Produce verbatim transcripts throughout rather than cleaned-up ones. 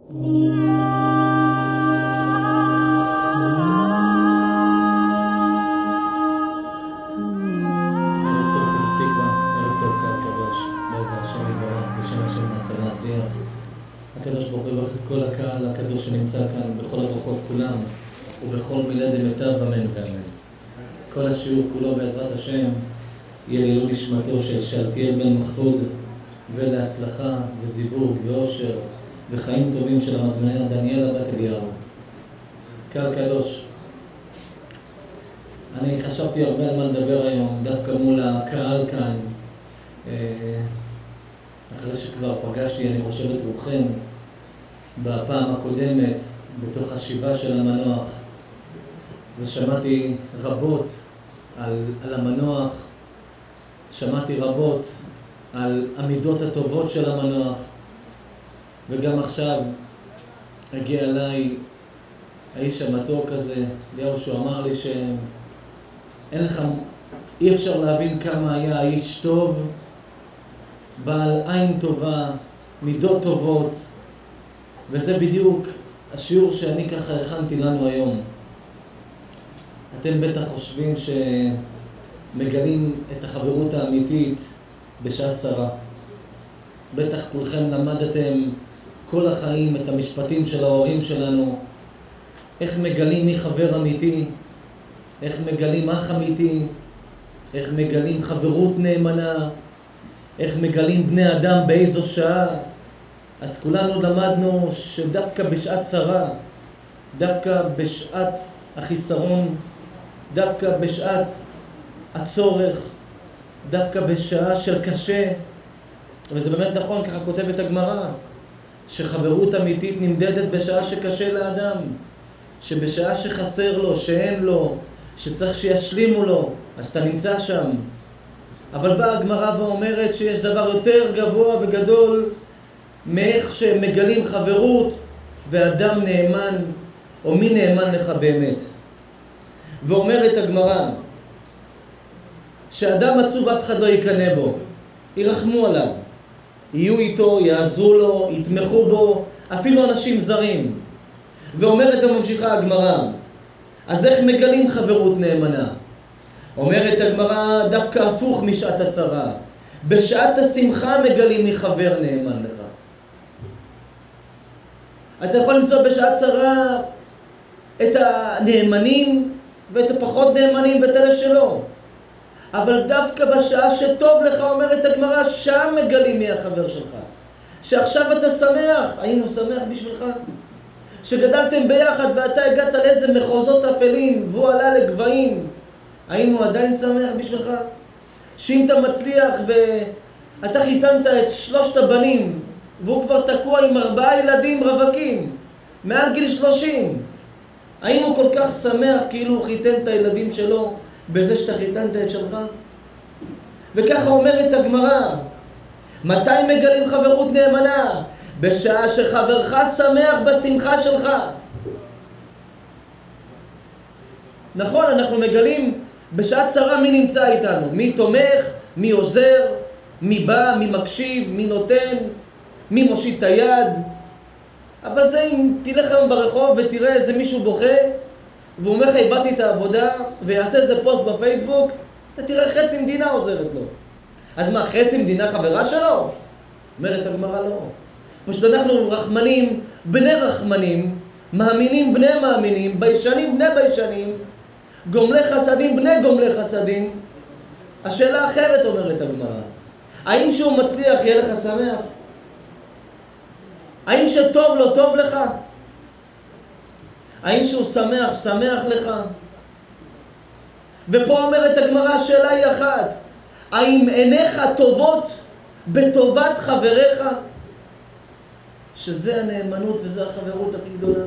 הקדוש ברוך הוא יברך את כל הקהל הקדוש שנמצא כאן בכל הברכות כולם ובכל מילה דמיטב אמן ואמן. כל השיעור כולו בעזרת השם יהיה לעילוי נשמתו של שאלתיאל בן מחפוד ולהצלחה וזיווג ואושר וחיים טובים של המזמניה דניאלה בת אליהו. קהל קדוש, אני חשבתי הרבה על מה לדבר היום דווקא מול הקהל כאן, אחרי שכבר פגשתי, אני חושב את רובכם בפעם הקודמת בתוך השיבה של המנוח, ושמעתי רבות על, על המנוח, שמעתי רבות על המידות הטובות של המנוח, וגם עכשיו הגיע אליי האיש המתוק הזה, אליהו, שהוא אמר לי שאין לך, אי אפשר להבין כמה היה האיש טוב, בעל עין טובה, מידות טובות, וזה בדיוק השיעור שאני ככה הכנתי לנו היום. אתם בטח חושבים שמגלים את החברות האמיתית בשעת צרה. בטח כולכם למדתם כל החיים את המשפטים של ההורים שלנו, איך מגלים מי חבר אמיתי, איך מגלים אח אמיתי, איך מגלים חברות נאמנה, איך מגלים בני אדם באיזו שעה. אז כולנו למדנו שדווקא בשעת צרה, דווקא בשעת החיסרון, דווקא בשעת הצורך, דווקא בשעה של קשה, וזה באמת נכון, ככה כותבת הגמרא, שחברות אמיתית נמדדת בשעה שקשה לאדם, שבשעה שחסר לו, שאין לו, שצריך שישלימו לו, אז אתה נמצא שם. אבל באה הגמרא ואומרת שיש דבר יותר גבוה וגדול מאיך שמגלים חברות ואדם נאמן, או מי נאמן לך באמת. ואומרת הגמרא שאדם עצוב אף אחד לא יקנה בו, ירחמו עליו, יהיו איתו, יעזרו לו, יתמכו בו, אפילו אנשים זרים. ואומרת וממשיכה הגמרא, אז איך מגלים חברות נאמנה? אומרת הגמרא דווקא הפוך משעת הצרה. בשעת השמחה מגלים מי חבר נאמן לך. אתה יכול למצוא בשעת צרה את הנאמנים ואת הפחות נאמנים ואת אלה שלא. אבל דווקא בשעה שטוב לך, אומרת הגמרא, שם מגלים מי החבר שלך. שעכשיו אתה שמח, היינו שמח בשבילך. שגדלתם ביחד ואתה הגעת לאיזה מחוזות אפלים והוא עלה לגבהים, היינו עדיין שמח בשבילך? שאם אתה מצליח ואתה חיתנת את שלושת הבנים והוא כבר תקוע עם ארבעה ילדים רווקים מעל גיל שלושים, היינו כל כך שמח כאילו הוא חיתן את הילדים שלו בזה שאתה חיתנת את שלך? וככה אומרת הגמרא, מתי מגלים חברות נאמנה? בשעה שחברך שמח בשמחה שלך. נכון, אנחנו מגלים בשעת צרה מי נמצא איתנו, מי תומך, מי עוזר, מי בא, מי מקשיב, מי נותן, מי מושיט את היד. אבל זה אם תלך היום ברחוב ותראה איזה מישהו בוכה והוא אומר לך איבדתי את העבודה ויעשה איזה פוסט בפייסבוק, אתה תראה חצי מדינה עוזרת לו. אז מה, חצי מדינה חברה שלו? אומרת הגמרא לא. פשוט אנחנו רחמנים, בני רחמנים, מאמינים בני מאמינים, ביישנים בני ביישנים, גומלי חסדים בני גומלי חסדים. השאלה אחרת, אומרת הגמרא, האם שהוא מצליח יהיה לך שמח? האם שטוב לו טוב לך? האם שהוא שמח שמח לך? ופה אומרת הגמרא, השאלה היא אחת, האם עיניך טובות בטובת חבריך? שזה הנאמנות וזה החברות הכי גדולה.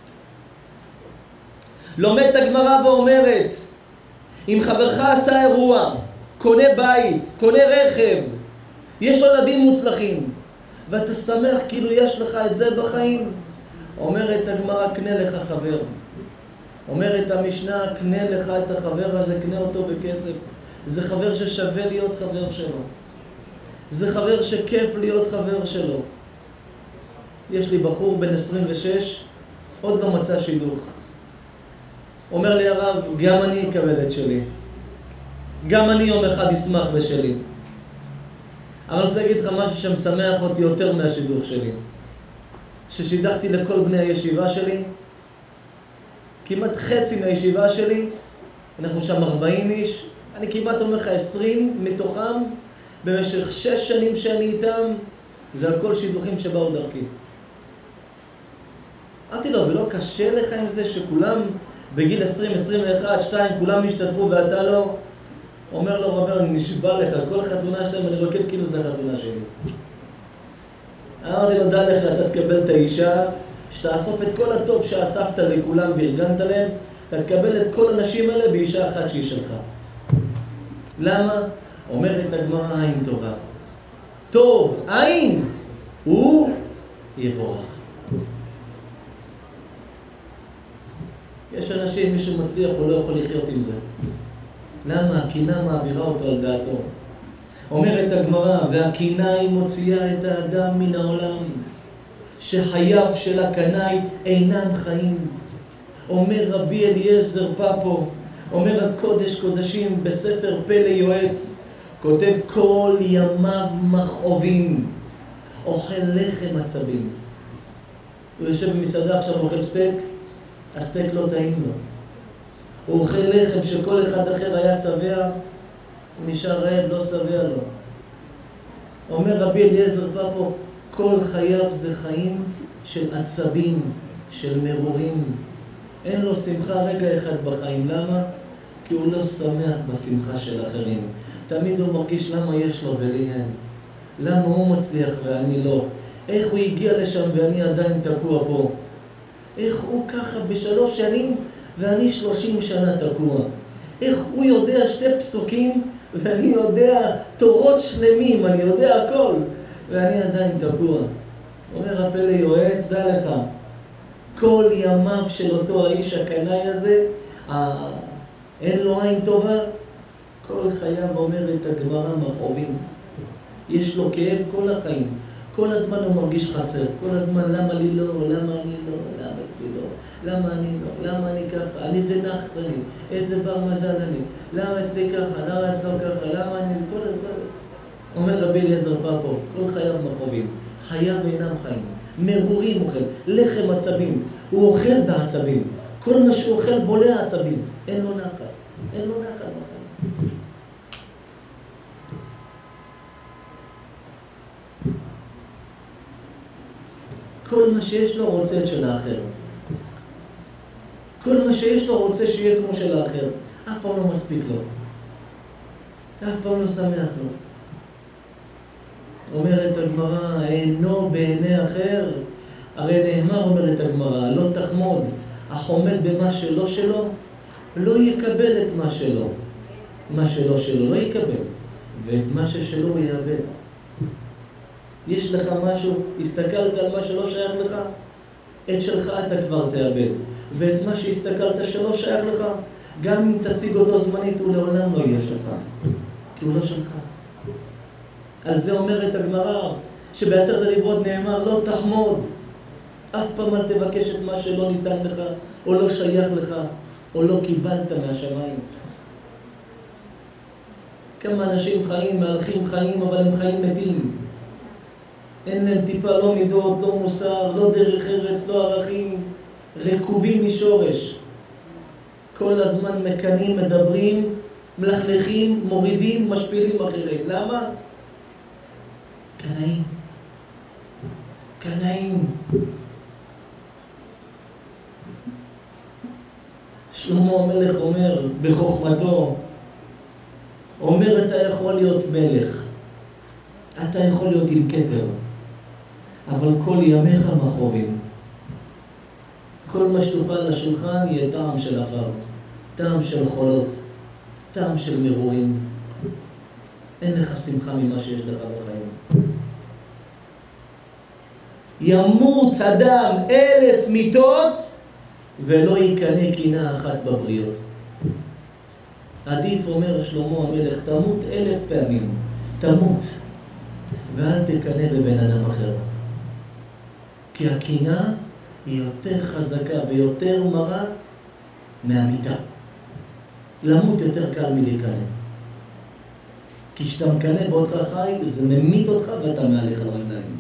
לומדת הגמרא ואומרת, אם חברך עשה אירוע, קונה בית, קונה רכב, יש לו ילדים מוצלחים, ואתה שמח כאילו יש לך את זה בחיים, אומרת הגמרא, קנה לך חבר. אומרת המשנה, קנה לך את החבר הזה, קנה אותו בכסף. זה חבר ששווה להיות חבר שלו. זה חבר שכיף להיות חבר שלו. יש לי בחור בן עשרים ושש, עוד לא מצא שידוך. אומר לי הרב, גם אני אקבל את שלי. גם אני יום אחד אשמח בשלי. אבל אני רוצה להגיד לך משהו שמשמח אותי יותר מהשידוך שלי. ששידכתי לכל בני הישיבה שלי, כמעט חצי מהישיבה שלי, אנחנו שם ארבעים איש, אני כמעט אומר לך עשרים מתוכם, במשך שש שנים שאני איתם, זה הכל שידוכים שבאו דרכי. אמרתי לו, ולא קשה לך עם זה שכולם בגיל עשרים, עשרים ואחת, שתיים, כולם השתתפו ואתה לא? אומר לו רבי, אני נשבע לך, כל חתונה שלהם אני רוקד כאילו זה החתונה שלי. אמרתי לו, דע לך, אתה תקבל את האישה, שתאסוף את כל הטוב שאספת לכולם וארגנת להם, אתה תקבל את כל הנשים האלה באישה אחת שהיא שלך. למה? אומרת הגמרא, עין טובה. טוב, עין, הוא יבורך. יש אנשים, מישהו מצליח, הוא לא יכול לחיות עם זה. למה? הקינה מעבירה אותו על דעתו. אומרת הגמרא, והקינה היא מוציאה את האדם מן העולם, שחייו של הקנאי אינם חיים. אומר רבי אליעזר פפו, אומר הקודש קודשים בספר פלא יועץ, כותב כל ימיו מכאובים, אוכל לחם עצבים. הוא יושב במסעדה עכשיו אוכל סטייק, הסטייק לא טעים לו. הוא אוכל לחם שכל אחד אחר היה שבע, הוא נשאר רעב, לא שבע לו. אומר רבי אליעזר פפו, כל חייו זה חיים של עצבים, של מרורים. אין לו שמחה רגע אחד בחיים. למה? כי הוא לא שמח בשמחה של אחרים. תמיד הוא מרגיש למה יש לו ולי אין. למה הוא מצליח ואני לא. איך הוא הגיע לשם ואני עדיין תקוע פה. איך הוא ככה בשלוש שנים ואני שלושים שנה תקוע. איך הוא יודע שתי פסוקים ואני יודע תורות שלמים, אני יודע הכל, ואני עדיין תקוע. אומר הפלא יועץ, דע לך, כל ימיו של אותו האיש הקנאי הזה, אין לו עין טובה, כל חייו אומרת הגמרא מכאובים. יש לו כאב כל החיים. כל הזמן הוא מרגיש חסר. כל הזמן למה לי לא, למה אני לא, למה אצלי לא, למה אני לא, למה אני ככה, אני זה נחס אני, איזה בר מזל אני, למה אצלי ככה, למה אצלו ככה, למה אני זה, כל הזמן. אומר רבי אליעזר פפו, כל חייו מכאובים. חייו אינם חיים. מרורים אוכל, לחם עצבים. הוא אוכל בעצבים. כל מה שהוא אוכל בולע עצבים. אין לו נחת. אין לו נחת בחיים. כל מה שיש לו רוצה את של האחר. כל מה שיש לו רוצה שיהיה כמו של האחר. אף פעם לא מספיק לו. אף פעם לא שמח לו. אומרת הגמרא, אינו בעיני אחר. הרי נאמר, אומרת הגמרא, לא תחמוד. החומד במה שלא שלו, לא יקבל את מה שלו. מה שלא שלו לא יקבל. ואת מה ששלו הוא יאבד. יש לך משהו, הסתכלת על מה שלא שייך לך, את שלך אתה כבר תאבד. ואת מה שהסתכלת שלא שייך לך, גם אם תשיג אותו זמנית, הוא לעולם לא יהיה שלך. כי הוא לא שלך. על זה אומרת הגמרא, שבעשרת הדיברות נאמר, לא תחמוד. אף פעם אל תבקש את מה שלא ניתן לך, או לא שייך לך, או לא קיבלת מהשמיים. כמה אנשים חיים, מהלכים חיים, אבל הם חיים מתים. אין להם טיפה לא מידות, לא מוסר, לא דרך ארץ, לא ערכים, רקובים משורש. כל הזמן מקנים, מדברים, מלכלכים, מורידים, משפילים אחרים. למה? קנאים. קנאים. שלמה המלך אומר בחוכמתו, אומר אתה יכול להיות מלך, אתה יכול להיות עם כתר, אבל כל ימיך מכאובים. כל מה שתאכל לשולחן יהיה טעם של עפר, טעם של חולות, טעם של מרורים. אין לך שמחה ממה שיש לך בחיים. ימות אדם אלף מיתות ולא יקנה קינה אחת בבריות. עדיף, אומר שלמה המלך, תמות אלף פעמים, תמות, ואל תקנה בבן אדם אחר. כי הקינה היא יותר חזקה ויותר מרה מהמיטה. למות יותר קל מלהיכנע. כי כשאתה מקנא בעודך חי, זה ממית אותך ואתה מהלך על רגליים.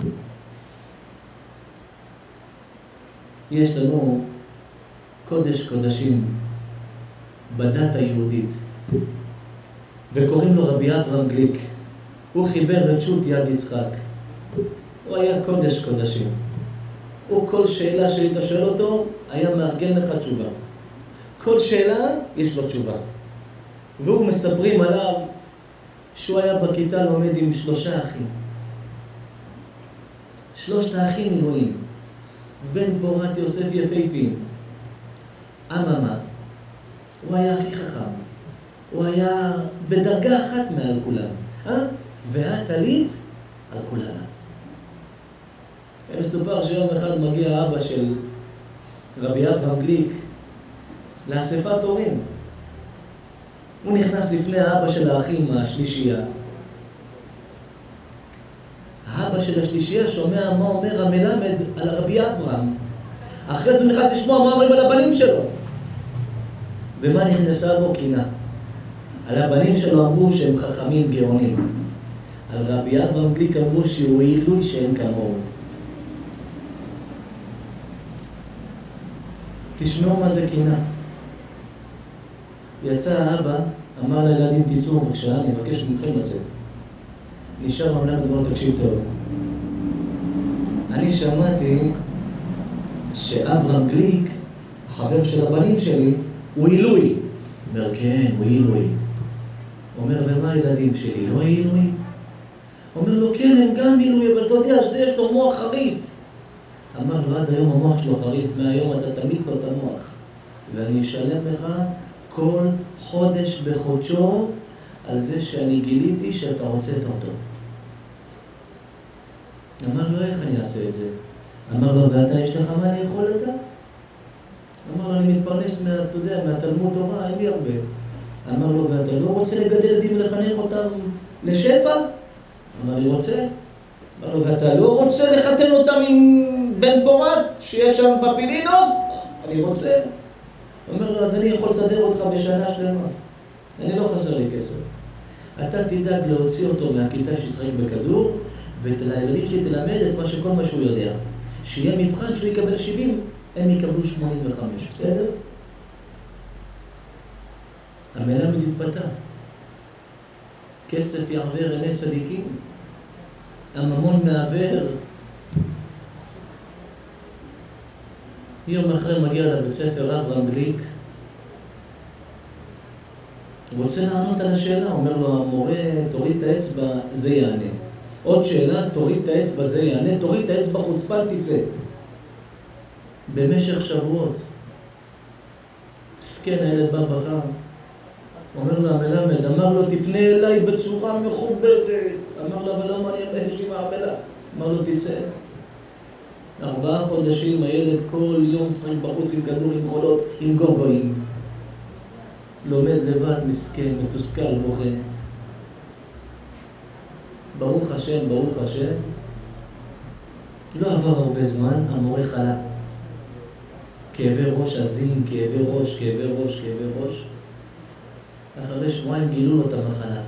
יש לנו קודש קודשים בדת היהודית, וקוראים לו רבי אברהם גליק. הוא חיבר את שו"ת יד יצחק. הוא היה קודש קודשים. הוא כל שאלה שהיית שואל אותו, היה מארגן לך תשובה. כל שאלה יש לו תשובה. והוא מספרים עליו שהוא היה בכיתה לומד עם שלושה אחים. שלושת האחים מילואים. בן פורת יוסף יפהפים. אממה, הוא היה הכי חכם. הוא היה בדרגה אחת מעל כולם. אה? ואת עלית על כולנה. מסופר שיום אחד מגיע אבא של רבי אברהם גליק לאספת הורים. הוא נכנס לפני האבא של האחים השלישייה. האבא של השלישייה שומע מה אומר המלמד על רבי אברהם. אחרי זה הוא נכנס לשמוע מה אומרים על הבנים שלו. ומה נכנסה בו? קינה. על הבנים שלו אמרו שהם חכמים גאונים. על רבי אברהם גליק אמרו שהוא עילוי שאין כמוהו. תשמעו מה זה קינה. יצא האבא, אמר לילדים תצאו בבקשה, אני מבקש מכם לצאת. נשאר המלמד אמר תקשיב טוב. אני שמעתי שאברהם גליק, החבר של הבנים שלי, הוא עילוי. אומר כן, הוא עילוי. אומר ומה הילדים שלי, לא עילוי? אומר לו כן, הם גם עילוי, אבל אתה יודע שיש לו מוח חריף. אמר לו עד היום המוח שלו חריף, מהיום אתה תמיד לו את המוח. ואני אשלם לך כל חודש בחודשו על זה שאני גיליתי שאתה רוצה את אותו. אמר לו איך אני אעשה את זה? אמר לו ואתה יש לך מה לאכול אתה? אמר לו אני מתפרנס מה, אתה יודע, מהתלמוד תורה, אין לי הרבה. אמר לו ואתה לא רוצה לגדל ילדים ולחנך אותם לשפע? אמר לי רוצה. אמר לו ואתה לא רוצה לחתן אותם עם בן פורת שיש שם פפילינוס? אני רוצה. אומר לו אז אני יכול לסדר אותך בשנה שלמה. אני לא חסר לי כסף. אתה תדאג להוציא אותו מהכיתה שישחק בכדור, ולילדים שלי תלמד את מה שכל מה שהוא יודע. שיהיה מבחן שהוא יקבל שבעים, הם יקבלו שמונים וחמש, בסדר? המלמד התפתה. כסף יעבר עיני צדיקים. הממון מעבר. יום אחרי מגיע לבית ספר אברהם גליק. הוא רוצה לענות על השאלה, אומר לו המורה, תוריד את האצבע, זה יענה. עוד שאלה, תוריד את האצבע, זה יענה, תוריד את האצבע, חוצפן תצא. במשך שבועות. סכן, הילד בא בחר. אומר לו המלמד, אמר לו, תפנה אליי בצורה מכובדת. אמר לו, אבל לא מעניין, יש לי מעמלה. אמר לו, תצא. ארבעה חודשים הילד כל יום שחק בחוץ עם כדור, עם חולות, עם גוגויים. לומד לבד, מסכן, מתוסכל, בוכה. ברוך השם, ברוך השם. לא עבר הרבה זמן, המורה חלה. כאבי ראש עזים, כאבי ראש, כאבי ראש, כאבי ראש. אחרי שבועיים גילו לו את המחלה.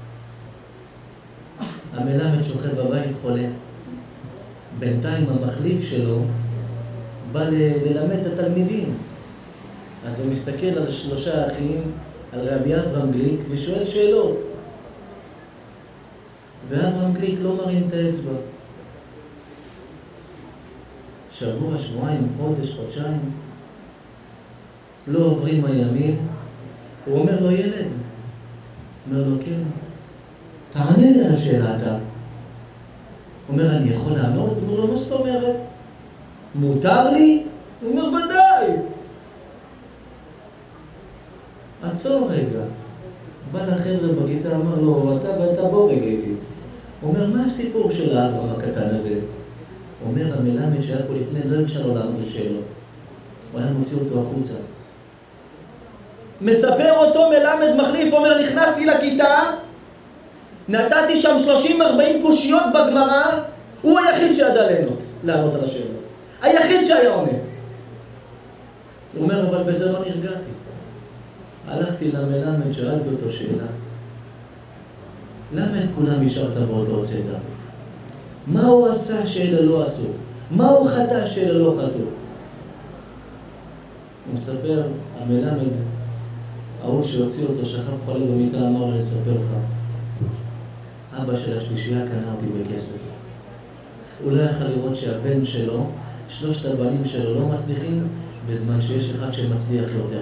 המלמד שוכב בבית חולה. בינתיים המחליף שלו בא ללמד את התלמידים. אז הוא מסתכל על שלושה אחים, על רבי אברהם גליק, ושואל שאלות. ואברהם גליק לא מרים את האצבע. שבוע, שבועיים, חודש, חודשיים. לא עוברים הימים. הוא אומר לו, ילד. אומר לו, כן. תענה לי על השאלה אתה. אומר, אני יכול לענות? אומר לו, מה זאת אומרת? מותר לי? הוא אומר, ודאי. עצור רגע. בא לחבר'ה בכיתה, אמר לו, אתה ואתה בוא רגע איתי. הוא אומר, מה הסיפור של האברהם הקטן הזה? אומר, המלמד שהיה פה לפני, לא אפשר לו לענות לשאלות. הוא היה מוציא אותו החוצה. מספר אותו מלמד מחליף, אומר, נכנסתי לכיתה, נתתי שם שלושים ארבעים קושיות בגמרא, הוא היחיד שידע לענות, לענות על השאלות. היחיד שהיה עונה. הוא אומר, אבל בזה לא נרגעתי. הלכתי למלמד, שאלתי אותו שאלה. למה את כולם השארת באותו הוצאת? מה הוא עשה שאלה לא עשו? מה הוא חטא שאלה לא חטאו? הוא מספר, המלמד, ההוא שהוציא אותו, שכב חולה במיטה, אמר לו לספר לך. אבא של השלישייה קנה אותי בכסף. הוא לא יכל לראות שהבן שלו, שלושת הבנים שלו לא מצליחים, בזמן שיש אחד שמצליח יותר.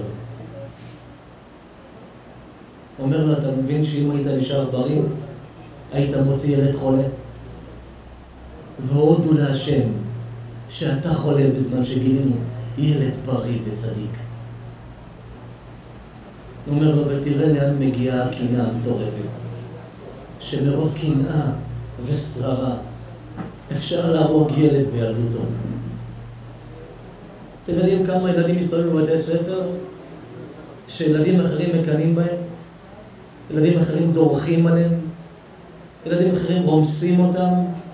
אומר לו, אתה מבין שאם היית נשאר בריא, היית מוציא ילד חולה? והודו להשם שאתה חולה בזמן שגילינו ילד בריא וצדיק. הוא אומר לו, ותראה לאן מגיעה הקנאה המטורפת, שמרוב קנאה ושררה אפשר להרוג ילד בילדותו. אתם יודעים כמה ילדים מסתובבים בבתי ספר שילדים אחרים מקנים בהם? ילדים אחרים דורכים עליהם? ילדים אחרים רומסים אותם?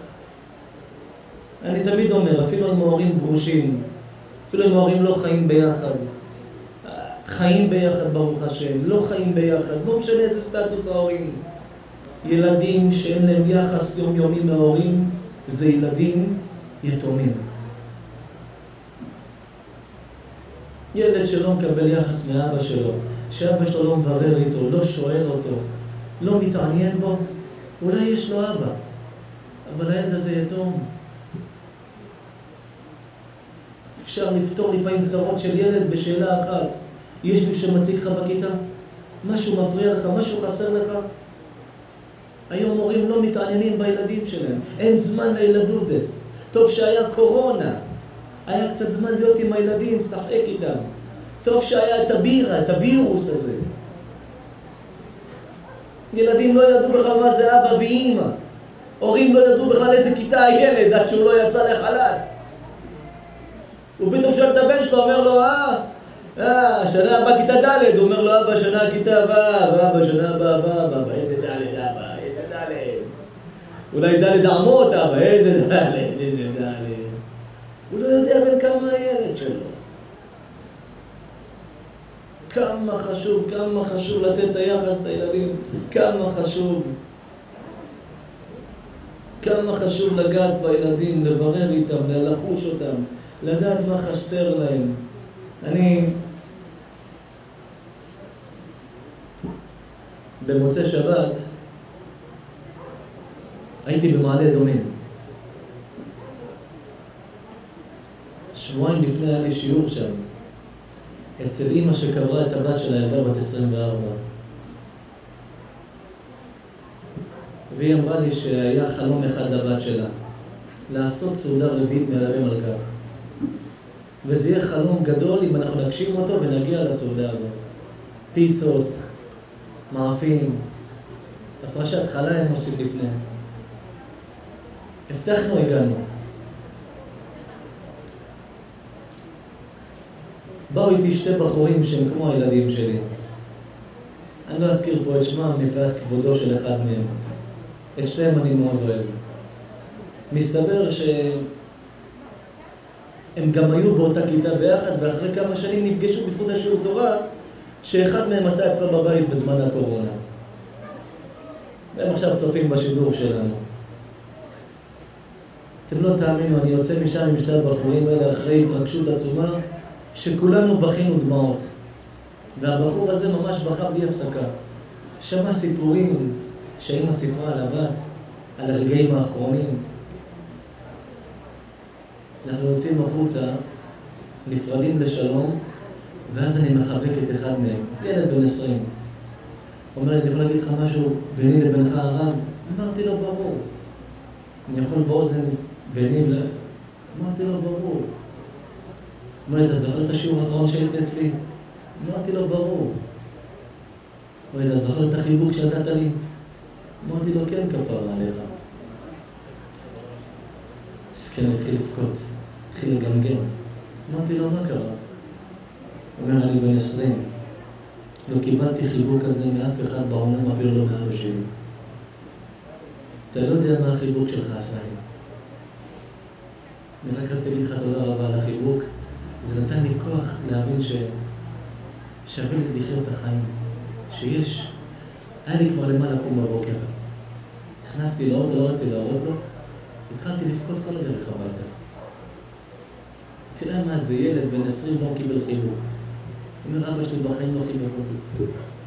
אני תמיד אומר, אפילו אם ההורים גרושים, אפילו אם ההורים לא חיים ביחד, חיים ביחד ברוך השם, לא חיים ביחד, לא משנה איזה סטטוס ההורים. ילדים שאין להם יחס יומיומי מההורים, זה ילדים יתומים. ילד שלא מקבל יחס מאבא שלו, שאבא שלו לא מברר איתו, לא שואל אותו, לא מתעניין בו, אולי יש לו אבא, אבל הילד הזה יתום. אפשר לפתור לפעמים צרות של ילד בשאלה אחת. יש מי שמציג לך בכיתה? משהו מפריע לך? משהו חסר לך? היום הורים לא מתעניינים בילדים שלהם. אין זמן לילדודס. טוב שהיה קורונה. היה קצת זמן להיות עם הילדים, שחק איתם. טוב שהיה את הבירה, את הווירוס הזה. ילדים לא ידעו בכלל מה זה אבא ואמא. הורים לא ידעו בכלל איזה כיתה הילד עד שהוא לא יצא לחל"ת. הוא פתאום שואל את הבן שלו, אומר לו, אה, אה, שנה הבאה כיתה ד', הוא אומר לו, אבא, שנה כיתה הבאה, ואבא, שנה הבאה, אבא, אבא, איזה ד', אבא, איזה ד'. אולי ד' אמות, אבא, איזה ד', איזה ד'. הוא לא יודע בין כמה הילד שלו. כמה חשוב, כמה חשוב לתת את היחס לילדים, כמה חשוב. כמה חשוב לגעת בילדים, לברר איתם, לחוש אותם, לדעת מה חסר להם. אני במוצאי שבת הייתי במעלה אדומים. שבועיים לפני היה לי שיעור שם, אצל אמא שקברה את הבת של הילדה בת עשרים וארבע. והיא אמרה לי שהיה חלום אחד לבת שלה, לעשות סעודה רביעית מערבי מלכה. וזה יהיה חלום גדול אם אנחנו נגשים אותו ונגיע לסעודה הזו. פיצות, מאפים, הפרשת חלה הם עושים לפני. הבטחנו, הגענו. באו איתי שתי בחורים שהם כמו הילדים שלי. אני לא אזכיר פה את שמם מפאת כבודו של אחד מהם. את שתיהם אני מאוד אוהב. מסתבר שהם גם היו באותה כיתה ביחד, ואחרי כמה שנים נפגשו בזכות השיעור תורה, שאחד מהם עשה אצלו בבית בזמן הקורונה. והם עכשיו צופים בשידור שלנו. אתם לא תאמינו, אני יוצא משם עם שתי הבחורים האלה אחרי התרגשות עצומה, שכולנו בכינו דמעות. והבחור הזה ממש בכה בלי הפסקה. שמע סיפורים שאמא סיפרה על הבת, על הרגעים האחרונים. אנחנו יוצאים החוצה, נפרדים לשלום, ואז אני מחבק את אחד מהם, ילד בן עשרים. הוא אומר לי, אני יכול להגיד לך משהו ביני לבינך הרב? אמרתי לו, ברור. אני יכול באוזן ביני ל... אמרתי לו, ברור. הוא אומר, אתה זוכר את השיעור האחרון שהיית אצלי? אמרתי לו, ברור. הוא אומר, אתה זוכר את החיבוק שנתת לי? אמרתי לו, כן, כפרה עליך. סכן, הוא התחיל לבכות, התחיל לגמגם. אמרתי לו, מה קרה? הוא אומר, אני בן עשרים. לא קיבלתי חיבוק כזה מאף אחד בעולם, אפילו לא מאבא שלי. אתה לא יודע מה החיבוק שלך עשה לי. אני רק רציתי להגיד לך תודה רבה על החיבוק. זה נתן לי כוח להבין ש... שווה לי לחיות את החיים. שיש... היה לי כבר למה לקום בבוקר. נכנסתי לאוטו, לא רציתי להראות לו. התחלתי לבכות כל הדרך הביתה. תראה מה זה ילד בן עשרים לא קיבל חיבוק. אומר, אבא שלי בחיים לא חיבק אותי.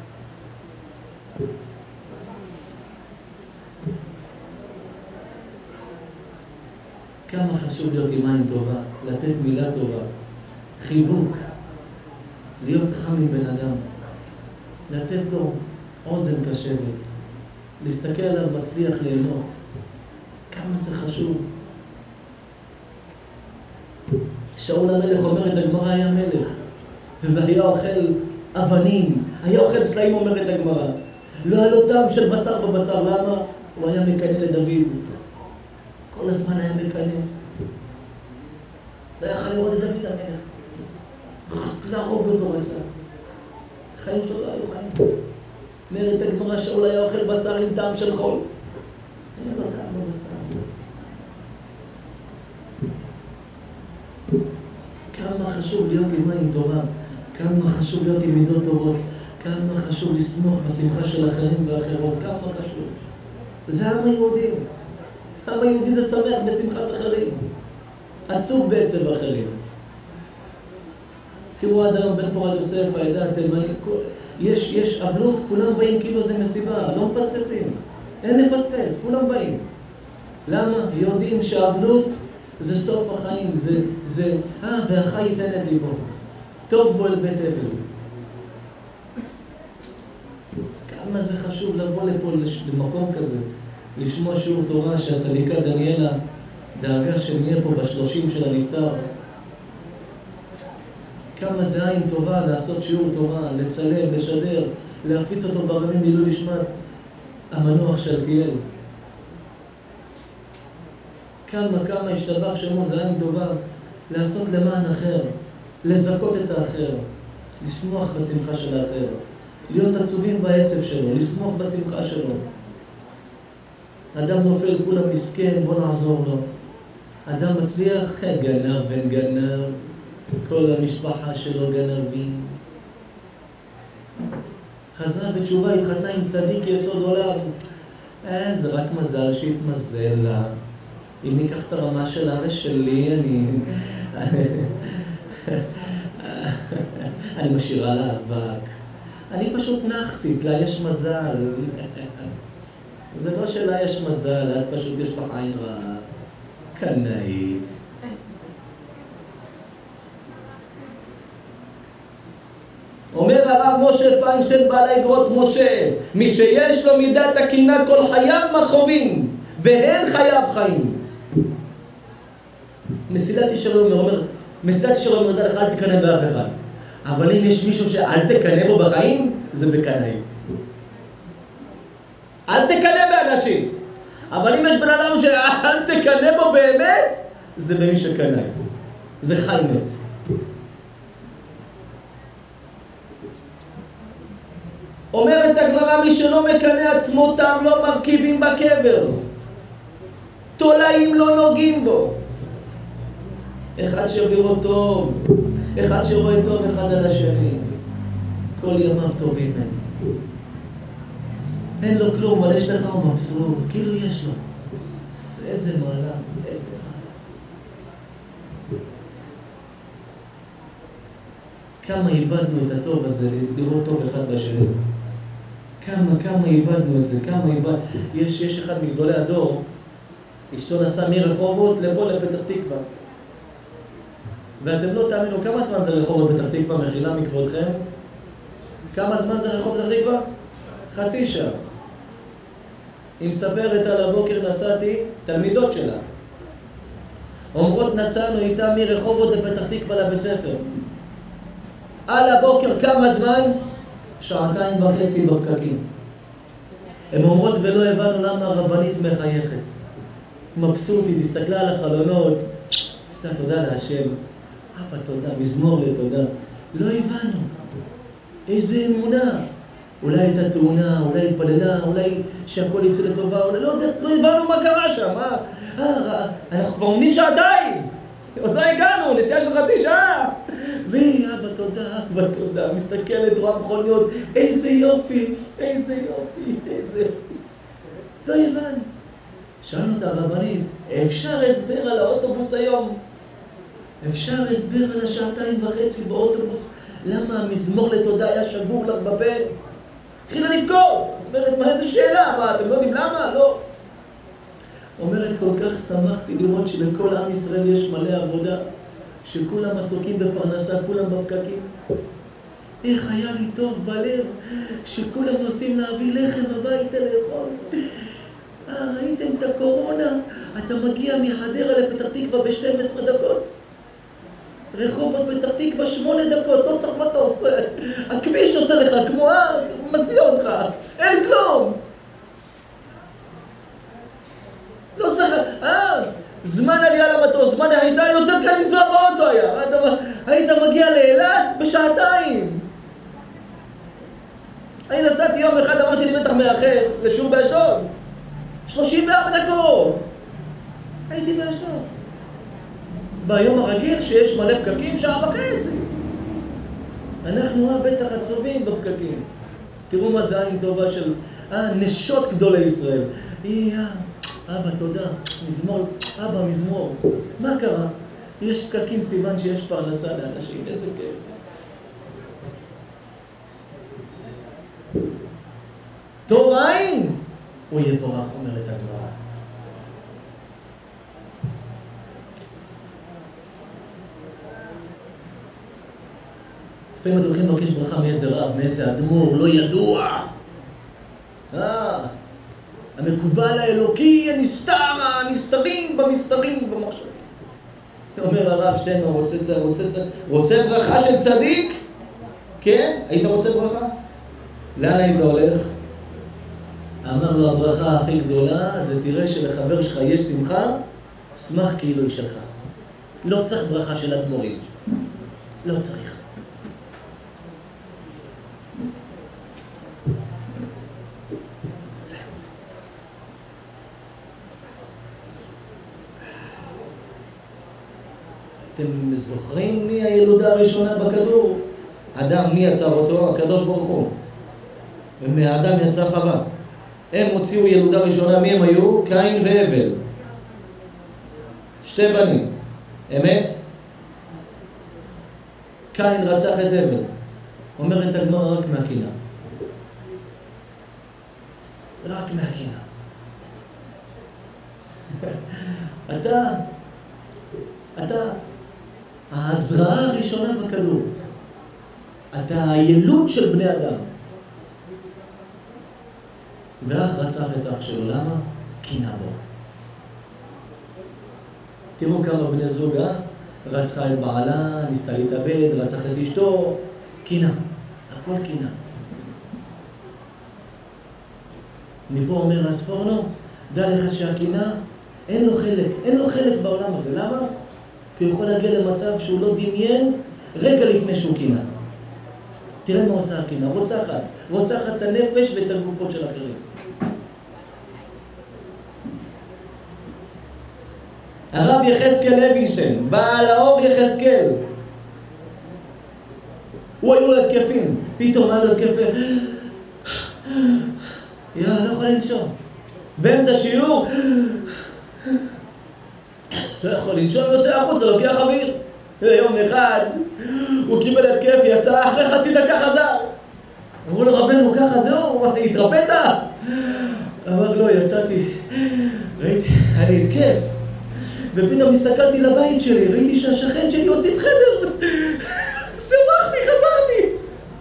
כמה חשוב להיות עם עין טובה, לתת מילה טובה, חיבוק, להיות חם עם בן אדם, לתת לו אוזן קשבת, להסתכל עליו מצליח ליהנות. כמה זה חשוב. שאול המלך אומר את הגמרא היה מלך, והיה אוכל אבנים, היה אוכל סלעים אומרת הגמרא. לא היה לו טעם של בשר בבשר, למה? הוא היה מקנא לדוד. כל הזמן היה מקנא. לא יכל לראות את דוד המלך. להרוג אותו רצה. החיים שלו לא היו חיים. אומרת הגמרא שאול היה אוכל בשר עם טעם של חול. היה לו טעם בבשר. כמה חשוב להיות עם עין טובה, כמה חשוב להיות עם מידות טובות, כמה חשוב לסמוך בשמחה של אחרים ואחרות, כמה חשוב. זה העם היהודי. העם היהודי זה שמח בשמחת אחרים. עצוב בעצב אחרים. תראו עד היום בן פורת יוסף, העדה התימנית, יש, יש אבלות, כולם באים כאילו זה מסיבה, לא מפספסים. אין לפספס, כולם באים. למה? יודעים שהאבלות זה סוף החיים, זה, זה, אה, והחי ייתן את ליבו. טוב בו אל בית אבל. כמה זה חשוב לבוא לפה, למקום כזה, לשמוע שיעור תורה שהצדיקה דניאלה דאגה שנהיה פה בשלושים של הנפטר. כמה זה עין טובה לעשות שיעור תורה, לצלם, לשדר, להפיץ אותו ברמים לעילוי נשמת המנוח של תיאל. כמה כמה השתבח שמו זה עין טובה לעשות למען אחר, לזכות את האחר, לשמוח בשמחה של האחר, להיות עצובים בעצב שלו, לשמוח בשמחה שלו. אדם נופל כולם מסכן, בוא נעזור לו. אדם מצליח, גנב בן גנב, כל המשפחה שלו גנבים. חזרה בתשובה, התחתנה עם צדיק יסוד עולם. אה, זה רק מזל שהתמזל לה. אם ניקח את הרמה שלה ושלי, אני... אני משאירה לה אבק. אני פשוט נחסית, לה יש מזל. זה לא שלה יש מזל, את פשוט יש לך עין רעה. קנאית. אומר הרב משה פיינשטיין בעל האגרות משה, מי שיש לו מידת הקנאה כל חייו מכאובים, ואין חייו חיים. מסילת ישרים אומר, מסילת ישרים אומר, דע לך אל תקנא באף אחד. אבל אם יש מישהו שאל תקנא בו בחיים, זה בקנאים. אל תקנא באנשים. אבל אם יש בן אדם שאל תקנא בו באמת, זה במי שקנאי. זה חי מת. אומרת הגמרא, מי שלא מקנא עצמותם לא מרכיבים בקבר. תולעים לא נוגעים בו. אחד שבירו טוב, אחד שרואה טוב אחד על השני. כל ימיו טובים הם. אין לו כלום, אבל יש לך הוא מבסוט, כאילו יש לו. איזה מעלה, איזה מעלה. כמה איבדנו את הטוב הזה, לראות טוב אחד בשני. כמה, כמה איבדנו את זה, כמה איבדנו. יש, יש אחד מגדולי הדור, אשתו נסע מרחובות לפה לפתח תקווה. ואתם לא תאמינו, כמה זמן זה רחוב בפתח תקווה, מחילה מכבודכם? כמה זמן זה רחוב בפתח תקווה? חצי שעה. היא מספרת על הבוקר נסעתי, תלמידות שלה. אומרות נסענו איתה מרחובות לפתח תקווה לבית ספר. על הבוקר כמה זמן? שעתיים וחצי בפקקים. הן אומרות ולא הבנו למה הרבנית מחייכת. מבסוטית, הסתכלה על החלונות. עשתה תודה להשם. אבא תודה, מזמור לתודה. לא הבנו. איזה אמונה. אולי הייתה תאונה, אולי התפללה, אולי שהכל יצא לטובה, אולי לא, לא הבנו מה קרה שם. אה, אה, אנחנו כבר עומדים שעתיים. עוד לא הגענו, נסיעה של חצי שעה. והיא, אבא תודה, אבא תודה, מסתכלת, רואה מכוניות, איזה יופי, איזה יופי, איזה יופי. זו יוון. שאלנו את הרבנים, אפשר הסבר על האוטובוס היום? אפשר הסבר על השעתיים וחצי באוטובוס? למה המזמור לתודה היה שבור לך בפה? התחילה לבכות. אומרת, מה איזה שאלה? מה, אתם לא יודעים למה? לא. אומרת, כל כך שמחתי לראות שלכל עם ישראל יש מלא עבודה, שכולם עסוקים בפרנסה, כולם בפקקים. איך היה לי טוב בלב, שכולם נוסעים להביא לחם הביתה לאכול. אה, ראיתם את הקורונה? אתה מגיע מחדרה לפתח תקווה ב-שתים עשרה דקות. רחובות פתח תקווה שמונה דקות, לא צריך מה אתה עושה. הכביש עושה לך כמו, אה, מסיע אותך. אין כלום. לא צריך, אה, זמן עלייה למטוס, זמן הייתה יותר קל לנסוע באוטו היה. היית, היית מגיע לאילת בשעתיים. אני נסעתי יום אחד, אמרתי לי בטח מאחר, לשור באשדוד. שלושים וארבע דקות. הייתי באשדוד. ביום הרגיל שיש מלא פקקים, שעה וחצי. אנחנו בטח עצובים בפקקים. תראו מה זה עין טובה של אה, נשות גדולי ישראל. היא, אה, אבא תודה, מזמור, אבא מזמור. מה קרה? יש פקקים, סימן שיש פרנסה לאנשים. איזה כיף זה. טוב עין! הוא יבורך, אומרת הגמרא. לפעמים אתם הולכים לבקש ברכה מאיזה רב, מאיזה אדמו"ר, לא ידוע. אה, המקובל האלוקי, הנסתר, הנסתרים במסתרים, במחשבים. אומר הרב שטיינמן, רוצה, רוצה, רוצה ברכה של צדיק? כן? היית רוצה ברכה? לאן היית הולך? אמר לו, הברכה הכי גדולה, זה תראה שלחבר שלך יש שמחה, שמח כאילו היא שלך. לא צריך ברכה של אדמו"רים. לא צריך. אתם זוכרים מי הילודה הראשונה בכדור? אדם, מי יצר אותו? הקדוש ברוך הוא. ומהאדם יצא חווה. הם הוציאו ילודה ראשונה, מי הם היו? קין והבל. שתי בנים. אמת? קין רצח את הבל. אומרת הגמרא רק מהקינה. רק מהקינה. אתה, אתה, ההזרעה הראשונה בכדור. אתה הילוד של בני אדם. ואח רצח את אח שלו, למה? קינה בו. תראו כמה בני זוג, אה? רצחה את בעלה, ניסתה להתאבד, רצח את אשתו, קינה. הכל קינה. מפה אומר הספורנו, דע לך שהקינה, אין לו חלק, אין לו חלק בעולם הזה. למה? כי הוא יכול להגיע למצב שהוא לא דמיין רגע לפני שהוא קינה. תראה מה עושה הקינה, רוצחת. רוצחת את הנפש ואת הגופות של אחרים. הרב יחזקאל לוינשטיין, בעל האור יחזקאל. הוא היו לו התקפים. פתאום היה לו התקפים. יא, לא יכול לנשום. באמצע שיעור. לא יכול לנשום, יוצא החוץ, זה לוקח אוויר. יום אחד, הוא קיבל התקף, יצא, אחרי חצי דקה חזר. אמרו לו, רבנו, ככה זהו, התרפאת? אמר, לא, יצאתי, ראיתי, היה לי התקף. ופתאום הסתכלתי לבית שלי, ראיתי שהשכן שלי הוסיף חדר. שמחתי, חזרתי.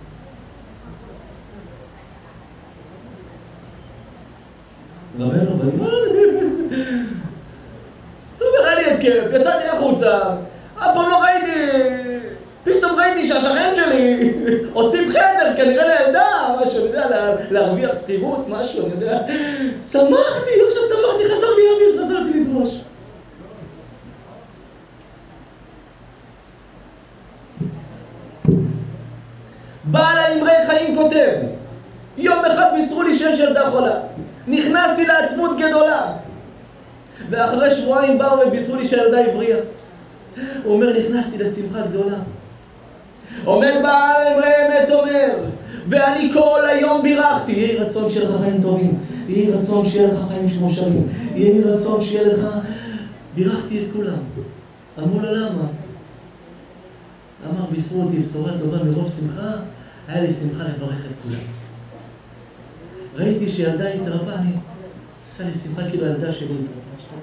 רבנו, מה זה? הוא אומר, היה לי התקף, יצאתי החוצה. אף פעם לא ראיתי, פתאום ראיתי שהשכן שלי הוסיף חדר, כנראה לילדה, משהו, אני יודע, להרוויח שכירות, משהו, אני יודע. שמחתי, לא ששמחתי, חזר לי אוויר, חזרתי לדרוש. בעל האמרי חיים כותב, יום אחד בישרו לי שיש ילדה חולה. נכנסתי לעצמות גדולה. ואחרי שבועיים באו ובישרו לי שהילדה עברייה. הוא אומר, נכנסתי לשמחה גדולה. אומר בעל אמת אומר, ואני כל היום בירכתי, יהי רצון שיהיה לך חיים טובים, יהי רצון שיהיה לך חיים שמושרים, יהי רצון שיהיה לך... בירכתי את כולם. אמרו לו למה? אמר, בישרו אותי בשורה טובה מרוב שמחה, היה לי שמחה לברך את כולם. ראיתי שילדה התרפא, אני עשה לי שמחה כאילו ילדה שלי התרפא.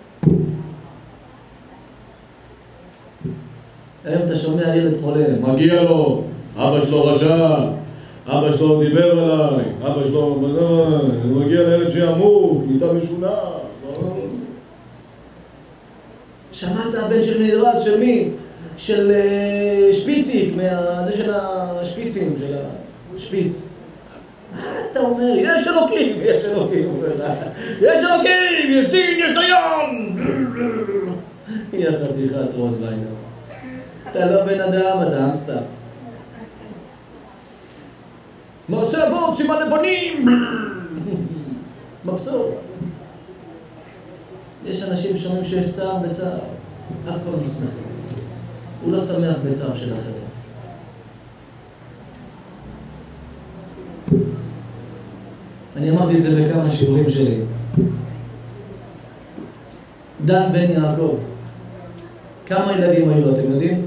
היום אתה שומע ילד חולה, מגיע לו, אבא שלו רשע, אבא שלו דיבר עליי, אבא שלו מגיע לילד שימות, מיטה משונה. שמעת הבן של נדרס, של מי? של שפיציק, זה של השפיצים, של השפיץ. מה אתה אומר? יש אלוקים, יש אלוקים, יש אלוקים, יש דין, יש דיין. היא החתיכת רוטוויינר. אתה לא בן אדם, אתה אמסטף. מעשה אבות, סימן לבנים. מבסוט. יש אנשים שאומרים שיש צער בצער. אף פעם לא שמחים. הוא לא שמח בצער של אחרים. אני אמרתי את זה בכמה שיעורים שלי. דן בן יעקב. כמה ילדים היו לו, אתם יודעים?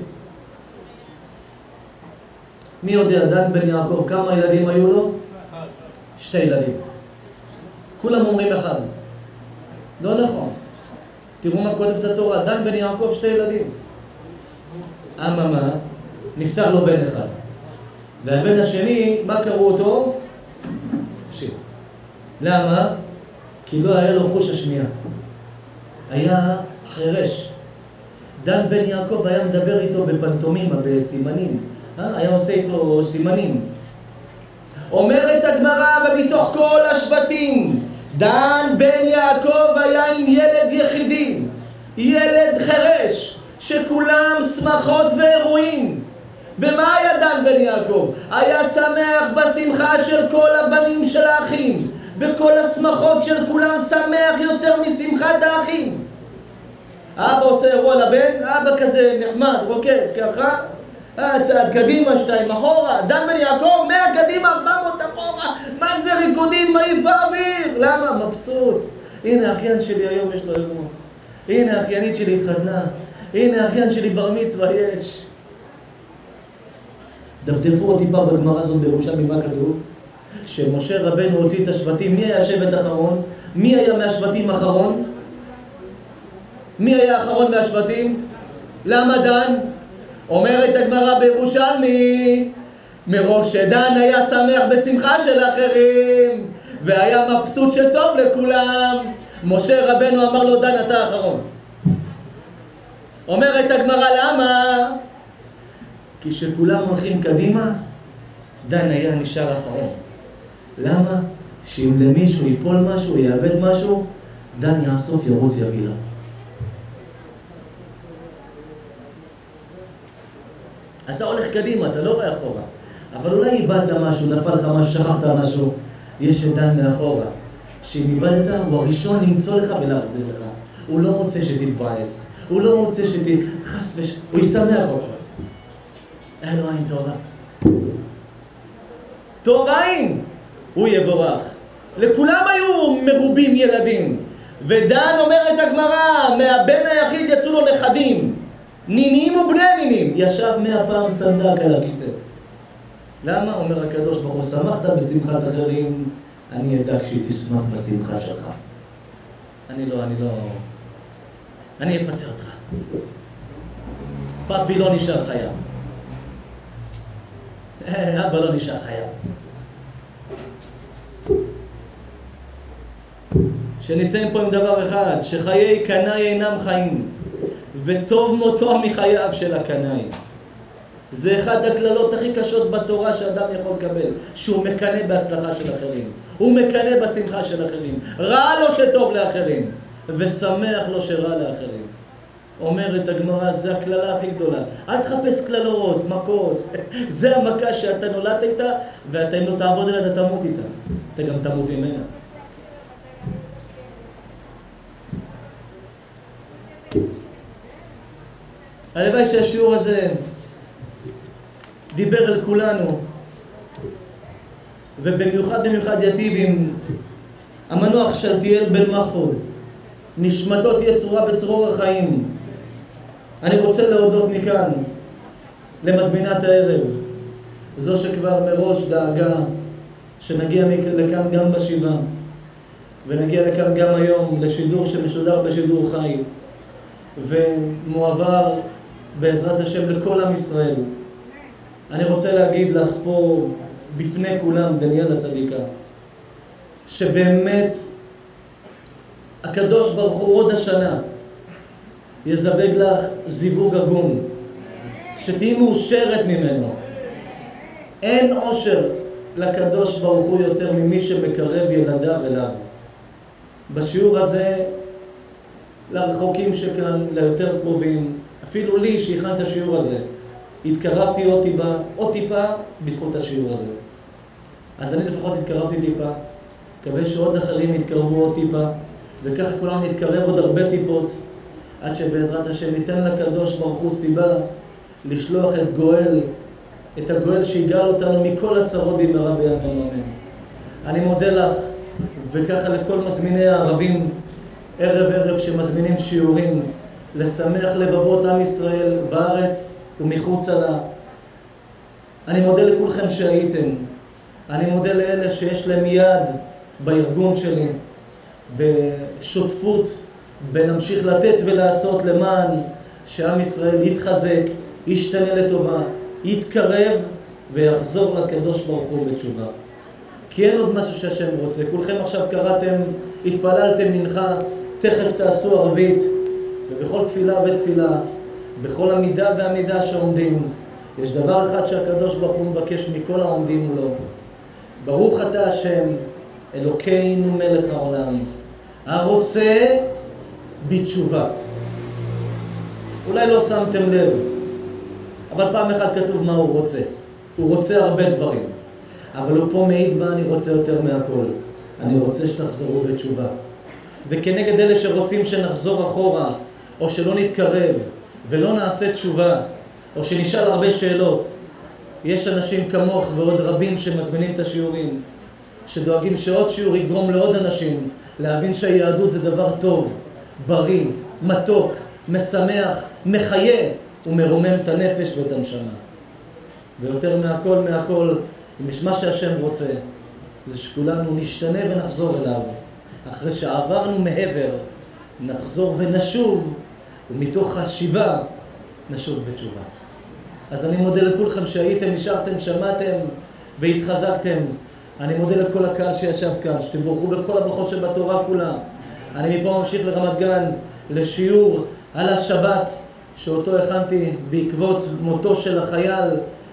מי יודע, דן בן יעקב, כמה ילדים היו לו? אחד. שתי ילדים. כולם אומרים אחד. לא נכון. תראו מה כותבת התורה, דן בן יעקב שתי ילדים. אממה, נפטר לו בן אחד. והבן השני, מה קראו אותו? שיר. למה? כי לא היה לו חוש השמיעה. היה חרש. דן בן יעקב היה מדבר איתו בפנטומימה, בסימנים. אה? היה עושה איתו סימנים. אומרת הגמרא, ומתוך כל השבטים, דן בן יעקב היה עם ילד יחידי, ילד חרש, שכולם שמחות ואירועים. ומה היה דן בן יעקב? היה שמח בשמחה של כל הבנים של האחים. בכל השמחות של כולם שמח יותר משמחת האחים. אבא עושה אירוע לבן, אבא כזה נחמד, רוקד, ככה. צעד קדימה, שתיים אחורה. דן בן יעקב, מאה קדימה, ארבע מאות אחורה. מה זה ריקודים, מעיף באוויר? למה? מבסוט. הנה האחיין שלי היום יש לו אירוע. הנה האחיינית שלי התחתנה. הנה האחיין שלי בר מצווה יש. דפדפו אותי פעם בגמרא הזאת בירושלמי, מה כתוב? שמשה רבנו הוציא את השבטים. מי היה שבט אחרון? מי היה מהשבטים אחרון? מי היה האחרון מהשבטים? למה דן? אומרת הגמרא בירושלמי, מרוב שדן היה שמח בשמחה של אחרים והיה מבסוט שטוב לכולם, משה רבנו אמר לו, דן אתה האחרון. אומרת הגמרא, למה? כי שכולם הולכים קדימה, דן היה נשאר האחרון. למה? שאם למישהו ייפול משהו, יאבד משהו, דן יאסוף, ירוץ, יביא לה. אתה הולך קדימה, אתה לא רואה אחורה. אבל אולי איבדת משהו, נפל לך משהו, שכחת משהו, יש את דן מאחורה. שאם איבדת, הוא הראשון למצוא לך ולהחזיר לך. הוא לא רוצה שתתבאס. הוא לא רוצה שתחס וש... הוא ישמח אותך. היה לו עין טובה. טוב עין! הוא יבורך. לכולם היו מרובים ילדים. ודן אומרת הגמרא, מהבן היחיד יצאו לו נכדים. נינים ובני נינים. ישב מאה פעם סנדק על הכיסא. למה? אומר הקדוש ברוך הוא, שמחת בשמחת אחרים, אני אדאג שהיא תשמח בשמחה שלך. אני לא, אני לא... אני אפצה אותך. פאפי לא נשאר חייב. אבא לא נשאר חייב. שנציין פה עם דבר אחד, שחיי קנאי אינם חיים, וטוב מותו מחייו של הקנאי. זה אחד הכללות הכי קשות בתורה שאדם יכול לקבל, שהוא מקנא בהצלחה של אחרים. הוא מקנא בשמחה של אחרים. רע לו שטוב לאחרים, ושמח לו שרע לאחרים. אומרת הגמרא, זה הכללה הכי גדולה. אל תחפש כללות, מכות. זה המכה שאתה נולדת איתה, ואתה אם לא תעבוד אליה, אתה תמות איתה. אתה גם תמות ממנה. הלוואי שהשיעור הזה דיבר אל כולנו, ובמיוחד במיוחד יטיב עם המנוח שלתיאל בן מחפוד. נשמתו תהיה צרורה בצרור החיים. אני רוצה להודות מכאן למזמינת הערב, זו שכבר מראש דאגה שנגיע לכאן גם בשבעה, ונגיע לכאן גם היום לשידור שמשודר בשידור חי, ומועבר בעזרת השם לכל עם ישראל. אני רוצה להגיד לך פה בפני כולם, דניאל הצדיקה, שבאמת הקדוש ברוך הוא עוד השנה יזווג לך זיווג הגון, שתהי מאושרת ממנו. אין אושר לקדוש ברוך הוא יותר ממי שמקרב ילדיו אליו. בשיעור הזה, לרחוקים שכאן, ליותר קרובים, אפילו לי שהכן את השיעור הזה, התקרבתי עוד טיפה, עוד טיפה בזכות השיעור הזה. אז אני לפחות התקרבתי טיפה, מקווה שעוד אחרים יתקרבו עוד טיפה, וכך כולנו נתקרב עוד הרבה טיפות, עד שבעזרת השם ניתן לקדוש ברוך הוא סיבה לשלוח את גואל, את הגואל שיגאל אותנו מכל הצרות במהרה בימינו אמן. אני מודה לך, וככה לכל מזמיני הערבים, ערב ערב שמזמינים שיעורים, לשמח לבבות עם ישראל בארץ ומחוצה לה. אני מודה לכולכם שהייתם. אני מודה לאלה שיש להם יד בארגון שלי, בשותפות, בנמשיך לתת ולעשות למען שעם ישראל יתחזק, ישתנה לטובה, יתקרב ויחזור לקדוש ברוך הוא בתשובה. כי אין עוד משהו שהשם רוצה. כולכם עכשיו קראתם, התפללתם מנחה, תכף תעשו ערבית, ובכל תפילה ותפילה, בכל עמידה ועמידה שעומדים, יש דבר אחד שהקדוש ברוך הוא מבקש מכל העומדים מולו. ברוך אתה השם, אלוקינו מלך העולם, הרוצה בתשובה. אולי לא שמתם לב, אבל פעם אחת כתוב מה הוא רוצה. הוא רוצה הרבה דברים. אבל הוא פה מעיד מה אני רוצה יותר מהכל. אני רוצה שתחזרו בתשובה. וכנגד אלה שרוצים שנחזור אחורה, או שלא נתקרב, ולא נעשה תשובה, או שנשאל הרבה שאלות, יש אנשים כמוך ועוד רבים שמזמינים את השיעורים, שדואגים שעוד שיעור יגרום לעוד אנשים להבין שהיהדות זה דבר טוב, בריא, מתוק, משמח, מחיה, ומרומם את הנפש ואת הנשמה. ויותר מהכל מהכל, אם יש מה שהשם רוצה, זה שכולנו נשתנה ונחזור אליו. אחרי שעברנו מעבר, נחזור ונשוב, ומתוך השיבה נשוב בתשובה. אז אני מודה לכולכם שהייתם, נשארתם, שמעתם והתחזקתם. אני מודה לכל הקהל שישב כאן, שתבורכו בכל הברכות שבתורה כולה. אני מפה ממשיך לרמת גן, לשיעור על השבת, שאותו הכנתי בעקבות מותו של החייל,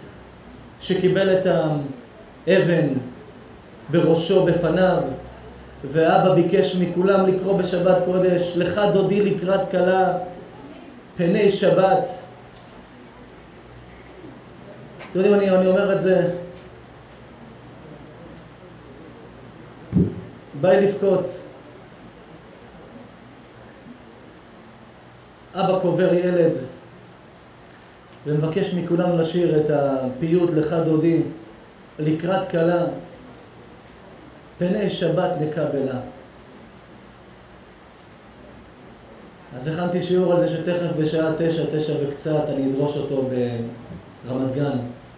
שקיבל את האבן בראשו בפניו, ואבא ביקש מכולם לקרוא בשבת קודש, לך דודי לקראת כלה, פני שבת. אתם יודעים, אני, אני אומר את זה, באי לבכות. אבא קובר ילד, ומבקש מכולנו לשיר את הפיוט לך דודי, לקראת כלה, פני שבת נקבלה. אז הכנתי שיעור על זה שתכף בשעה תשע, תשע וקצת, אני אדרוש אותו ברמת גן.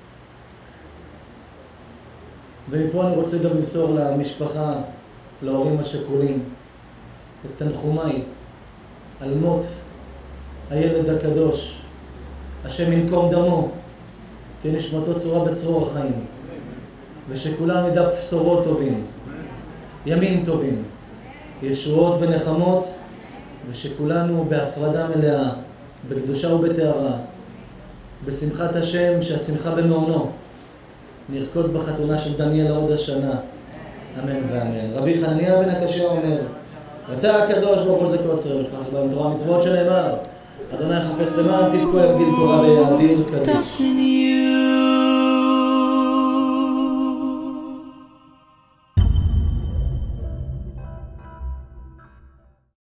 ומפה אני רוצה גם למסור למשפחה, להורים השכולים, את תנחומיי על מות הילד הקדוש, השם ינקום דמו, תהיה נשמתו צרורה בצרור החיים, ושכולם ידע בשורות טובים, ימים טובים, ישועות ונחמות, ושכולנו בהפרדה מלאה, בקדושה ובטהרה, בשמחת השם שהשמחה במעונו, נרקוד בחתונה של דניאל עוד השנה, אמן ואמן. רבי חנניה בן הקשיא אומר, רצה הקדוש ברוך הוא לזכות צרר לפרח בהם תורה מצוות שנאמר, אדוני חפץ למען צדקו יגדיל תורה ויאדיר קדיש.